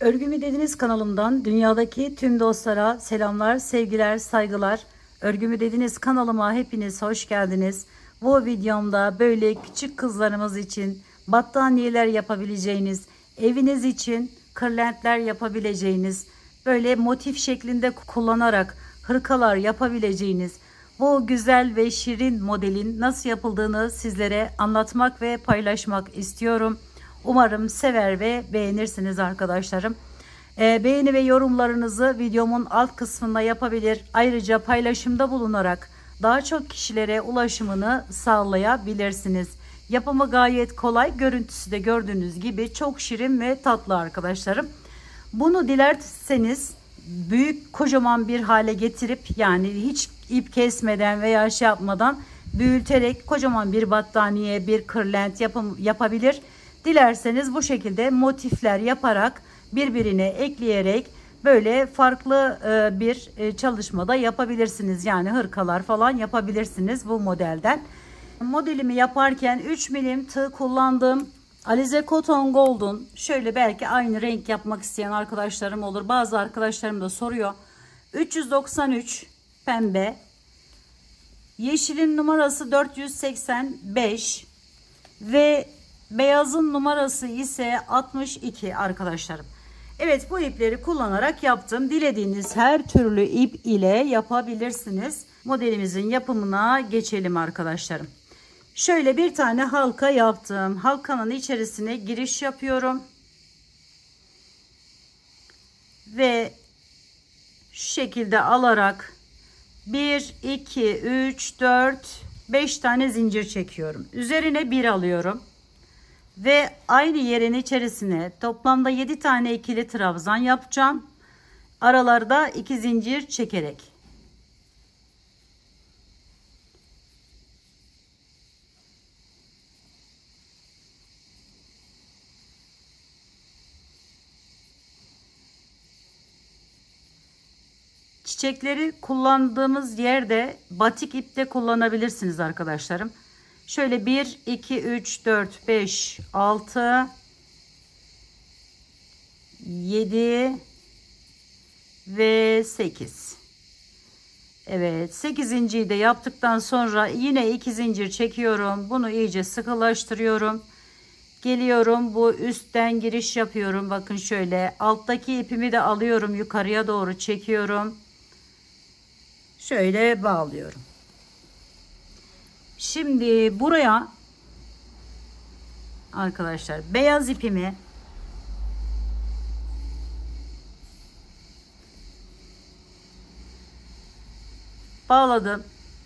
Örgümü Dediniz kanalımdan dünyadaki tüm dostlara selamlar, sevgiler, saygılar. Örgümü Dediniz kanalıma hepiniz hoş geldiniz. Bu videomda böyle küçük kızlarımız için battaniyeler yapabileceğiniz, eviniz için kırlentler yapabileceğiniz, böyle motif şeklinde kullanarak hırkalar yapabileceğiniz bu güzel ve şirin modelin nasıl yapıldığını sizlere anlatmak ve paylaşmak istiyorum. Umarım sever ve beğenirsiniz arkadaşlarım. Beğeni ve yorumlarınızı videomun alt kısmında yapabilir. Ayrıca paylaşımda bulunarak daha çok kişilere ulaşımını sağlayabilirsiniz. Yapımı gayet kolay. Görüntüsü de gördüğünüz gibi çok şirin ve tatlı arkadaşlarım. Bunu dilerseniz büyük kocaman bir hale getirip, yani hiç ip kesmeden veya şey yapmadan büyüterek kocaman bir battaniye, bir kırlent yapabilir. Dilerseniz bu şekilde motifler yaparak birbirine ekleyerek böyle farklı bir çalışmada yapabilirsiniz. Yani hırkalar falan yapabilirsiniz bu modelden. Modelimi yaparken 3 milim tığ kullandım. Alize Cotton Gold'un, şöyle belki aynı renk yapmak isteyen arkadaşlarım olur. Bazı arkadaşlarım da soruyor. 393 pembe. Yeşilin numarası 485 ve beyazın numarası ise 62 arkadaşlarım. Evet, bu ipleri kullanarak yaptım. Dilediğiniz her türlü ip ile yapabilirsiniz. Modelimizin yapımına geçelim arkadaşlarım. Şöyle bir tane halka yaptım. Halkanın içerisine giriş yapıyorum. Ve şu şekilde alarak 1, 2, 3, 4, 5 tane zincir çekiyorum. Üzerine 1 alıyorum. Ve aynı yerin içerisine toplamda 7 tane ikili trabzan yapacağım. Aralarda 2 zincir çekerek. Çiçekleri kullandığımız yerde batik ip de kullanabilirsiniz arkadaşlarım. Şöyle 1, 2, 3, 4, 5, 6, 7 ve 8. Evet, 8.'yi de yaptıktan sonra yine 2 zincir çekiyorum. Bunu iyice sıkılaştırıyorum. Geliyorum, bu üstten giriş yapıyorum. Bakın şöyle alttaki ipimi de alıyorum, yukarıya doğru çekiyorum. Şöyle bağlıyorum. Şimdi buraya arkadaşlar beyaz ipimi bağladım.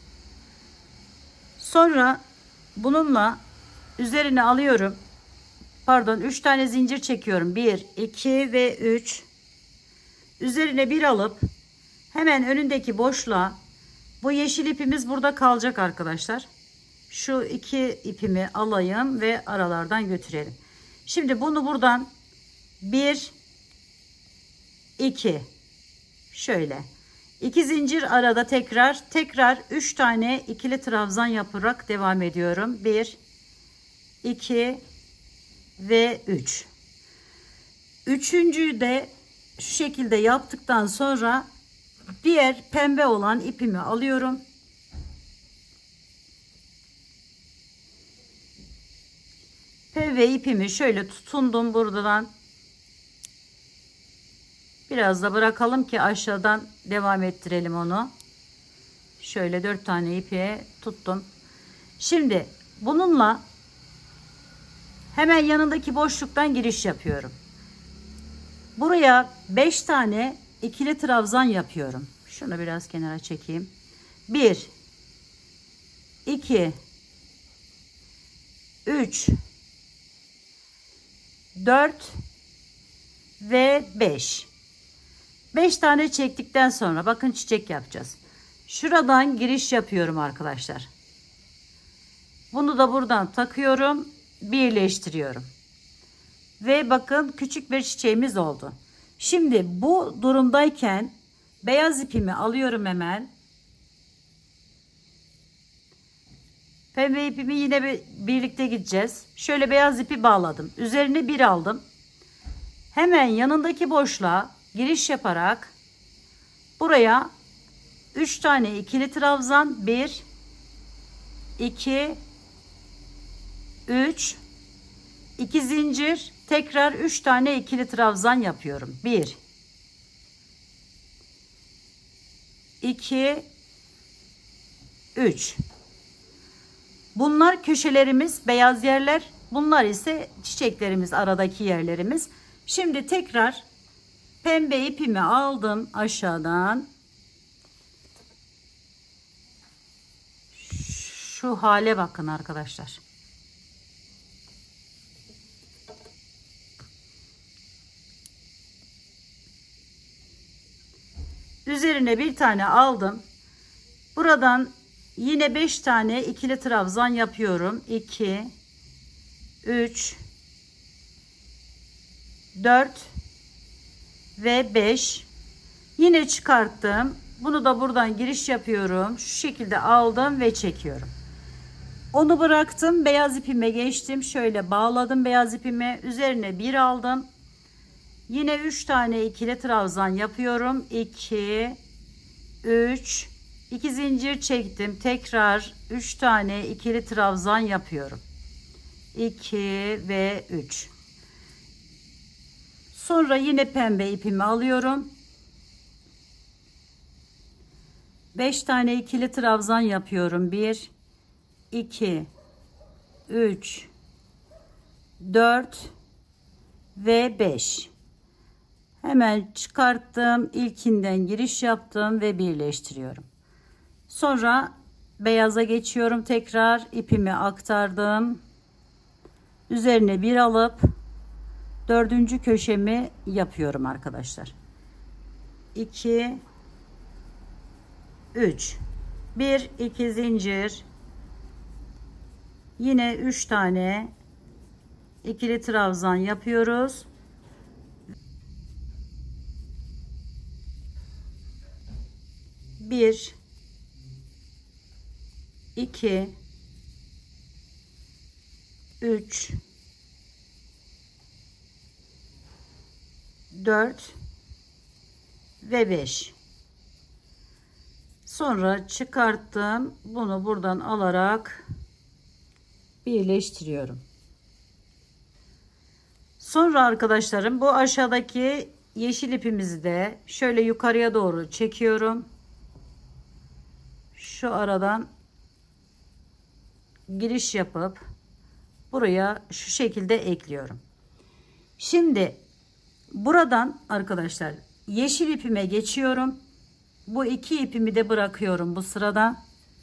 Sonra bununla üzerine alıyorum. Pardon, 3 tane zincir çekiyorum. 1, 2 ve 3. Üzerine 1 alıp hemen önündeki boşluğa, bu yeşil ipimiz burada kalacak arkadaşlar. Şu 2 ipimi alayım ve aralardan götürelim. Şimdi bunu buradan 1, 2 şöyle 2 zincir arada tekrar 3 tane ikili trabzan yaparak devam ediyorum. 1, 2 ve 3. Üçüncüyü de şu şekilde yaptıktan sonra diğer pembe olan ipimi alıyorum. Pembe ipimi şöyle tutundum buradan. Biraz da bırakalım ki aşağıdan devam ettirelim onu. Şöyle 4 tane ipi tuttum. Şimdi bununla hemen yanındaki boşluktan giriş yapıyorum. Buraya 5 tane ikili trabzan yapıyorum. Şunu biraz kenara çekeyim. 1, 2, 3, 4 ve 5. 5 tane çektikten sonra bakın çiçek yapacağız. Şuradan giriş yapıyorum arkadaşlar. Bunu da buradan takıyorum, birleştiriyorum. Ve bakın küçük bir çiçeğimiz oldu. Şimdi bu durumdayken beyaz ipimi alıyorum hemen. Pembe ipimi yine birlikte gideceğiz. Şöyle beyaz ipi bağladım. Üzerine 1 aldım. Hemen yanındaki boşluğa giriş yaparak buraya 3 tane ikili trabzan, 1 2 3 2 zincir, tekrar 3 tane ikili trabzan yapıyorum. 1 2 3. Bunlar köşelerimiz, beyaz yerler. Bunlar ise çiçeklerimiz, aradaki yerlerimiz. Şimdi tekrar pembe ipimi aldım aşağıdan. Şu hale bakın arkadaşlar. Üzerine bir tane aldım. Buradan yine 5 tane ikili trabzan yapıyorum. 2 3 4 ve 5. Yine çıkarttım. Bunu da buradan giriş yapıyorum. Şu şekilde aldım ve çekiyorum. Onu bıraktım. Beyaz ipime geçtim. Şöyle bağladım beyaz ipimi. Üzerine bir aldım. Yine 3 tane ikili trabzan yapıyorum. 2 3 2 zincir çektim. Tekrar 3 tane ikili trabzan yapıyorum. 2 ve 3. Sonra yine pembe ipimi alıyorum. 5 tane ikili trabzan yapıyorum. 1 2 3 4 ve 5. Hemen çıkarttım. İlkinden giriş yaptım ve birleştiriyorum. Sonra beyaza geçiyorum. Tekrar ipimi aktardım. Üzerine bir alıp dördüncü köşemi yapıyorum arkadaşlar. 2 3 1 2 zincir, yine 3 tane ikili trabzan yapıyoruz. Bir 2 3 4 ve 5. Sonra çıkarttım. Bunu buradan alarak birleştiriyorum. Sonra arkadaşlarım, bu aşağıdaki yeşil ipimizi de şöyle yukarıya doğru çekiyorum. Şu aradan giriş yapıp buraya şu şekilde ekliyorum. Şimdi buradan arkadaşlar yeşil ipime geçiyorum. Bu iki ipimi de bırakıyorum bu sırada.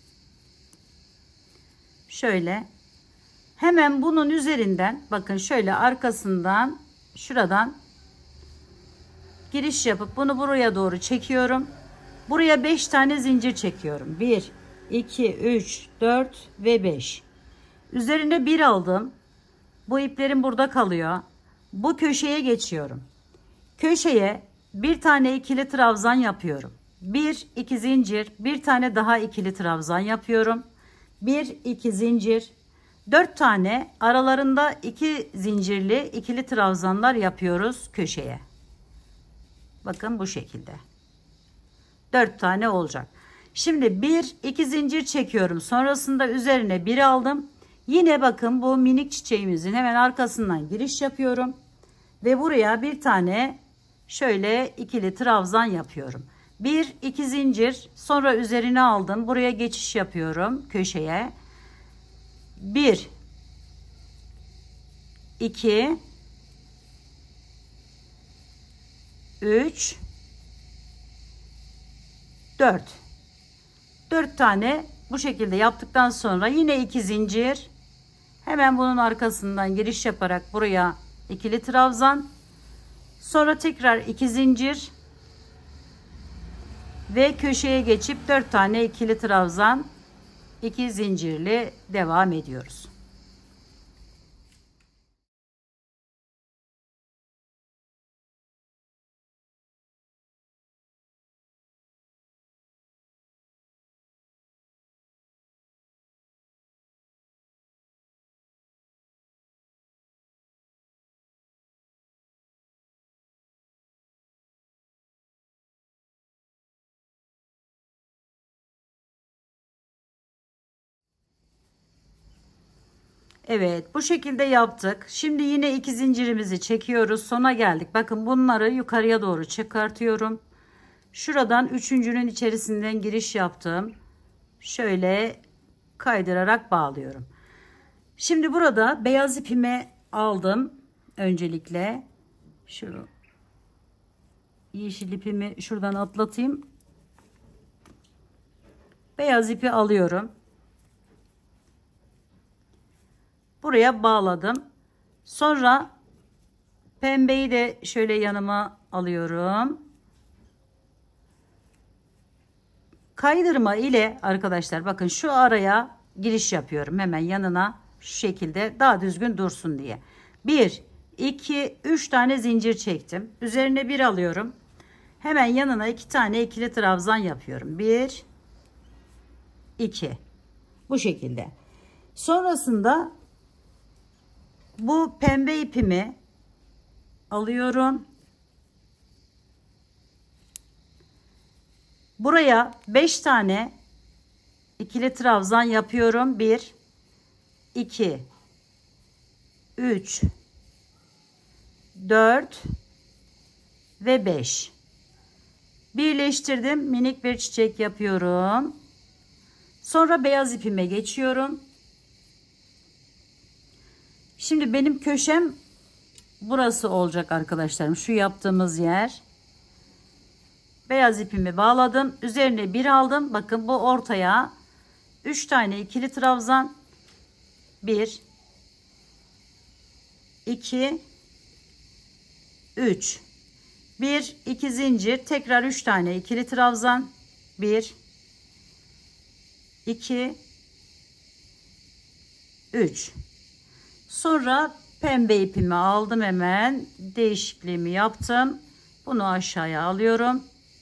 Şöyle hemen bunun üzerinden bakın, şöyle arkasından şuradan giriş yapıp bunu buraya doğru çekiyorum. Buraya 5 tane zincir çekiyorum. 1 2 3 4 ve 5. Üzerine bir aldım. Bu iplerim burada kalıyor. Bu köşeye geçiyorum. Köşeye bir tane ikili trabzan yapıyorum. 1 2 zincir, bir tane daha ikili trabzan yapıyorum. 1 2 zincir, 4 tane aralarında 2 zincirli ikili trabzanlar yapıyoruz köşeye. Bakın bu şekilde. 4 tane olacak. Şimdi 1 2 zincir çekiyorum. Sonrasında üzerine bir aldım. Yine bakın bu minik çiçeğimizin hemen arkasından giriş yapıyorum. Ve buraya bir tane şöyle ikili trabzan yapıyorum. 1 2 zincir, sonra üzerine aldım. Buraya geçiş yapıyorum köşeye. 1 2 3 4 4 tane bu şekilde yaptıktan sonra yine 2 zincir, hemen bunun arkasından giriş yaparak buraya ikili trabzan, sonra tekrar 2 zincir ve köşeye geçip 4 tane ikili trabzan, 2 zincirli devam ediyoruz. Evet, bu şekilde yaptık. Şimdi yine iki zincirimizi çekiyoruz. Sona geldik. Bakın bunları yukarıya doğru çıkartıyorum. Şuradan üçüncünün içerisinden giriş yaptım. Şöyle kaydırarak bağlıyorum. Şimdi burada beyaz ipimi aldım. Öncelikle şu yeşil ipimi şuradan atlatayım. Beyaz ipi alıyorum. Buraya bağladım. Sonra pembeyi de şöyle yanıma alıyorum. Kaydırma ile arkadaşlar bakın şu araya giriş yapıyorum. Hemen yanına şu şekilde daha düzgün dursun diye. 1, 2, 3 tane zincir çektim. Üzerine bir alıyorum. Hemen yanına 2 tane ikili trabzan yapıyorum. 1, 2. Bu şekilde. Sonrasında bu pembe ipimi alıyorum. Buraya 5 tane ikili trabzan yapıyorum. 1, 2, 3, 4 ve 5. Birleştirdim. Minik bir çiçek yapıyorum. Sonra beyaz ipime geçiyorum. Şimdi benim köşem burası olacak arkadaşlarım. Şu yaptığımız yer. Beyaz ipimi bağladım. Üzerine bir aldım. Bakın bu ortaya 3 tane ikili trabzan. 1, 2, 3. 1, 2 zincir. Tekrar 3 tane ikili trabzan. 1, 2, 3. Sonra pembe ipimi aldım, hemen değişikliğimi yaptım. Bunu aşağıya alıyorum.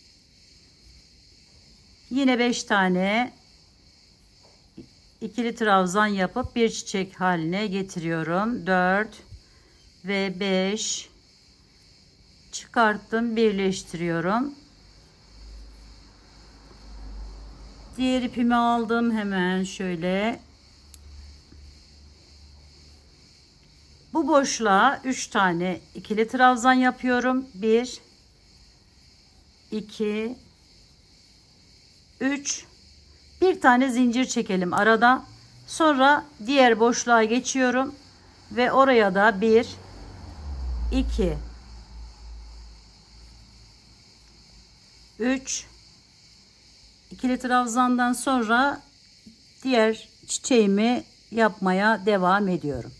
Yine 5 tane ikili trabzan yapıp bir çiçek haline getiriyorum. 4 ve 5 çıkarttım, birleştiriyorum. Diğer ipimi aldım, hemen şöyle bu boşluğa 3 tane ikili trabzan yapıyorum. 1, 2, 3. Bir tane zincir çekelim arada. Sonra diğer boşluğa geçiyorum ve oraya da 1, 2, 3 ikili trabzandan sonra diğer çiçeğimi yapmaya devam ediyorum.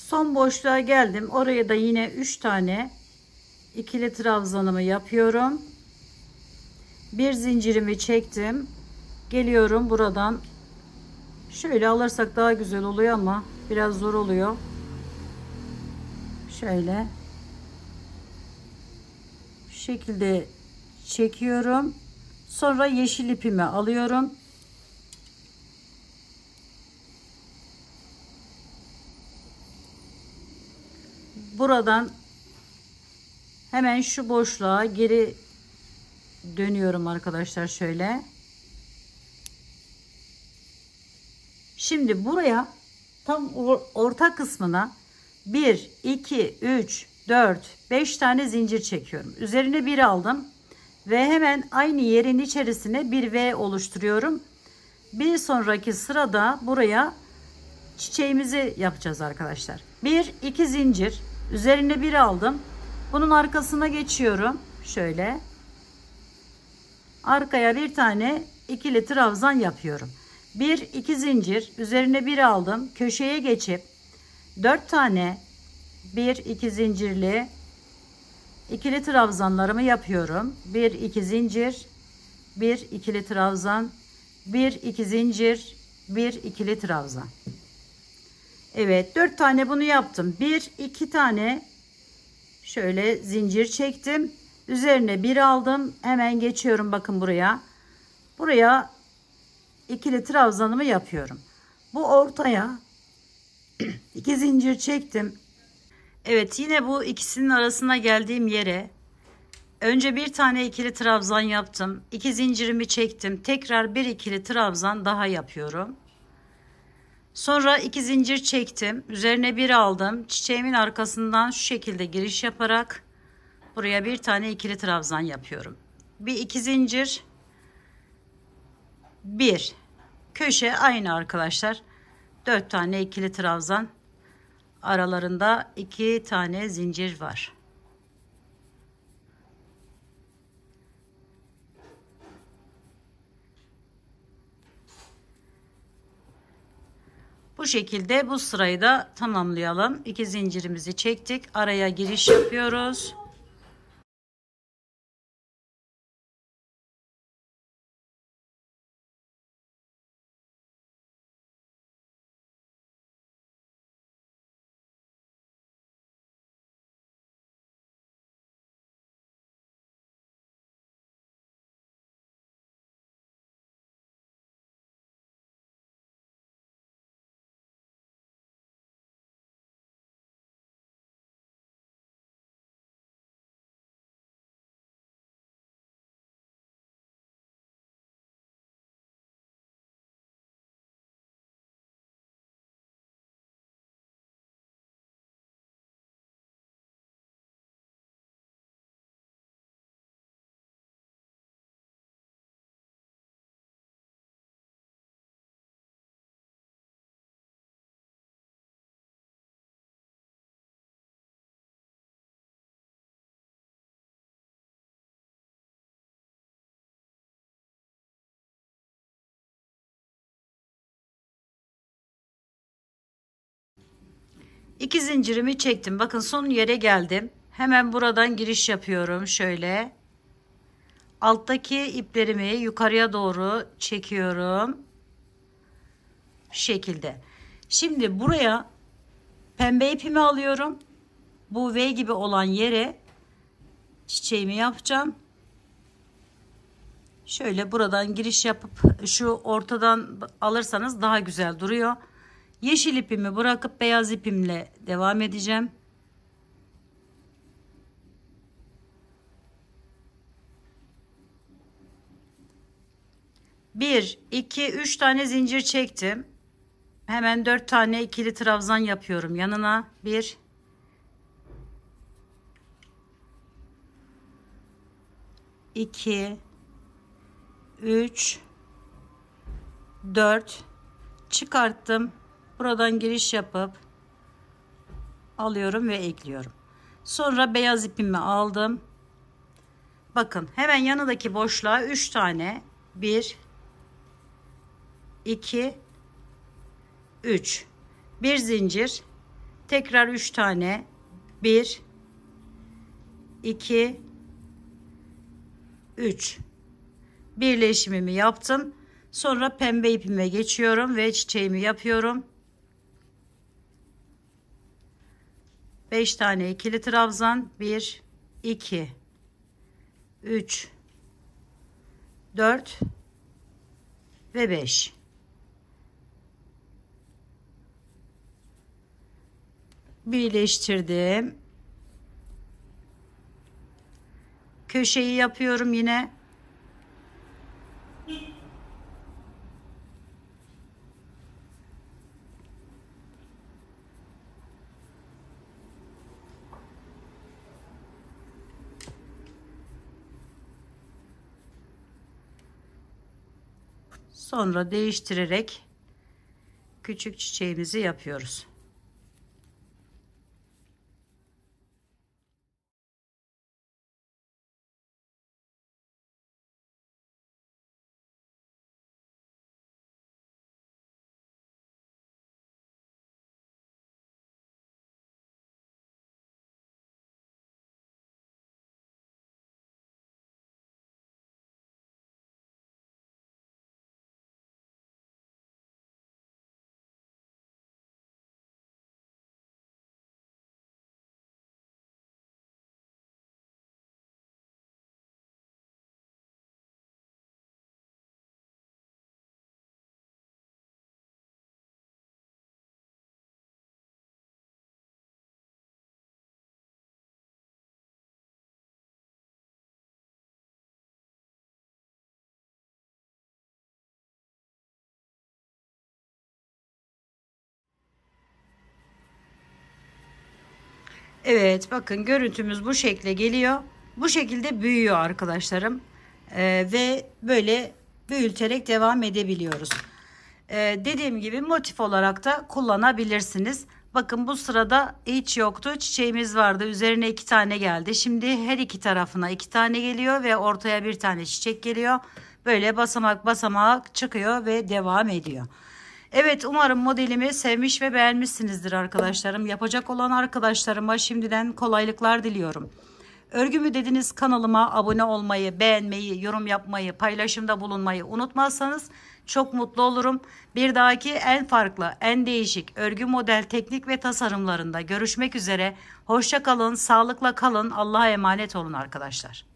Son boşluğa geldim. Oraya da yine 3 tane ikili trabzanımı yapıyorum. Bir zincirimi çektim. Geliyorum buradan. Şöyle alırsak daha güzel oluyor ama biraz zor oluyor. Şöyle. Şu şekilde çekiyorum. Sonra yeşil ipimi alıyorum. Buradan hemen şu boşluğa geri dönüyorum arkadaşlar şöyle. Şimdi buraya tam orta kısmına 1, 2, 3, 4, 5 tane zincir çekiyorum. Üzerine bir aldım ve hemen aynı yerin içerisine bir V oluşturuyorum. Bir sonraki sırada buraya çiçeğimizi yapacağız arkadaşlar. 1, 2 zincir. Üzerine bir aldım. Bunun arkasına geçiyorum. Şöyle. Arkaya bir tane ikili trabzan yapıyorum. 1, 2 zincir. Üzerine bir aldım. Köşeye geçip 4 tane 1, 2 zincirli ikili trabzanlarımı yapıyorum. 1, 2 zincir. 1 ikili trabzan. 1, 2 zincir. 1 ikili trabzan. Evet, 4 tane bunu yaptım. 1, 2 tane şöyle zincir çektim. Üzerine bir aldım. Hemen geçiyorum bakın buraya. Buraya ikili trabzanımı yapıyorum. Bu ortaya 2 zincir çektim. Evet, yine bu ikisinin arasına geldiğim yere önce bir tane ikili trabzan yaptım. 2 zincirimi çektim. Tekrar bir ikili trabzan daha yapıyorum. Sonra 2 zincir çektim. Üzerine bir aldım. Çiçeğimin arkasından şu şekilde giriş yaparak buraya bir tane ikili trabzan yapıyorum. Bir 2 zincir. Bir. Köşe aynı arkadaşlar. 4 tane ikili trabzan. Aralarında 2 tane zincir var. Bu şekilde bu sırayı da tamamlayalım. 2 zincirimizi çektik. Araya giriş yapıyoruz. İki zincirimi çektim. Bakın son yere geldim. Hemen buradan giriş yapıyorum. Şöyle. Alttaki iplerimi yukarıya doğru çekiyorum. Şu şekilde. Şimdi buraya pembe ipimi alıyorum. Bu V gibi olan yere çiçeğimi yapacağım. Şöyle buradan giriş yapıp şu ortadan alırsanız daha güzel duruyor. Yeşil ipimi bırakıp beyaz ipimle devam edeceğim. Bir, iki, üç tane zincir çektim. Hemen 4 tane ikili trabzan yapıyorum yanına. 1, 2, 3, 4 çıkarttım. Buradan giriş yapıp alıyorum ve ekliyorum. Sonra beyaz ipimi aldım. Bakın hemen yanındaki boşluğa 3 tane 1, 2, 3 bir zincir, Tekrar 3 tane. 1 2 3 birleşimimi yaptım. Sonra pembe ipime geçiyorum ve çiçeğimi yapıyorum. 5 tane ikili trabzan. 1 2 3 4 ve 5. Birleştirdim. Köşeyi yapıyorum yine. Sonra değiştirerek küçük çiçeğimizi yapıyoruz. Evet, bakın görüntümüz bu şekle geliyor. Bu şekilde büyüyor arkadaşlarım. Ve böyle büyüterek devam edebiliyoruz. Dediğim gibi motif olarak da kullanabilirsiniz. Bakın bu sırada hiç yoktu. Çiçeğimiz vardı. Üzerine 2 tane geldi. Şimdi her iki tarafına 2 tane geliyor ve ortaya 1 tane çiçek geliyor. Böyle basamak basamak çıkıyor ve devam ediyor. Evet, umarım modelimi sevmiş ve beğenmişsinizdir arkadaşlarım. Yapacak olan arkadaşlarıma şimdiden kolaylıklar diliyorum. Örgümü dediniz kanalıma abone olmayı, beğenmeyi, yorum yapmayı, paylaşımda bulunmayı unutmazsanız çok mutlu olurum. Bir dahaki en farklı, en değişik örgü model, teknik ve tasarımlarında görüşmek üzere. Hoşça kalın, sağlıkla kalın. Allah'a emanet olun arkadaşlar.